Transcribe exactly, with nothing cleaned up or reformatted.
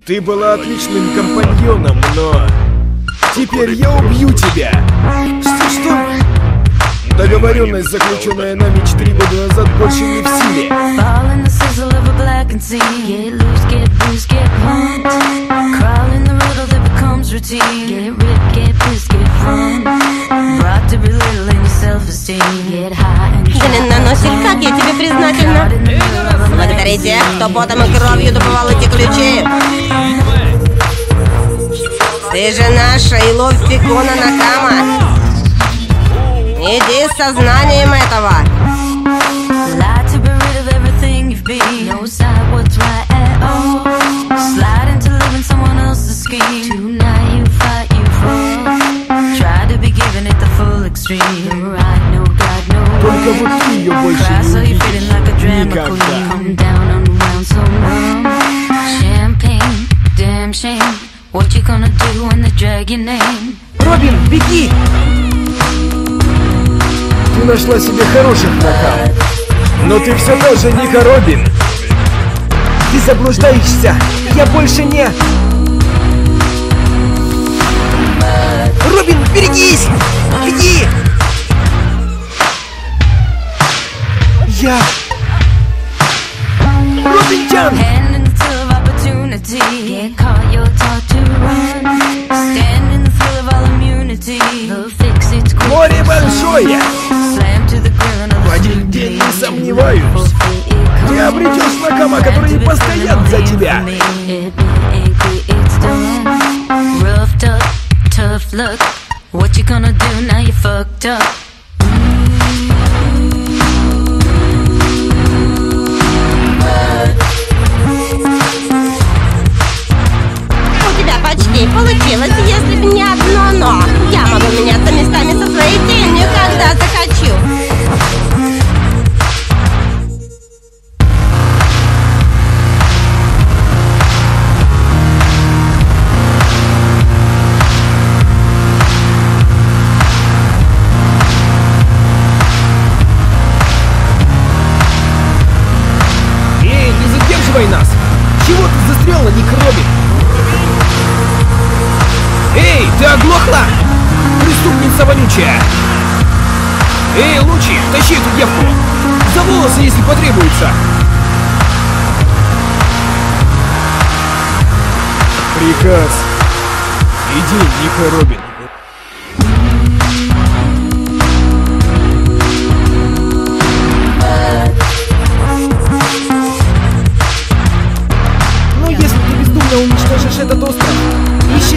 Ты была отличным компаньоном, но... Теперь я убью тебя! Что, что? Договоренность, заключенная нами четыре года назад, больше не в силе. Длинноносик, как я тебе признательна. Благодаря тех, кто потом и кровью добывал эти ключи. Ты же наша Илоффи Куна Накама. Иди с сознанием этого. Только вот ты ее больше не увидишь. Никогда. Робин, беги! Ты нашла себе хороших накам. Но ты все тоже Ника Робин. Ты заблуждаешься! Я больше не... Робин, берегись! Беги! Я... Робин-чан! Море большое! В один день не сомневаюсь. Ты обретешь накама, которые постоят за тебя. Почти получилось, если бы не одно но. Я могу меняться местами со своей тенью, когда захочу. Эй, не задерживай нас! Чего ты застряла, Ник Робин? Эй, ты оглохла? Преступница вонючая! Эй, Лучи, тащи эту девку! За волосы, если потребуется! Приказ. Иди, Ника Робин. Ну, если ты бездумно уничтожишь этот остров, ищи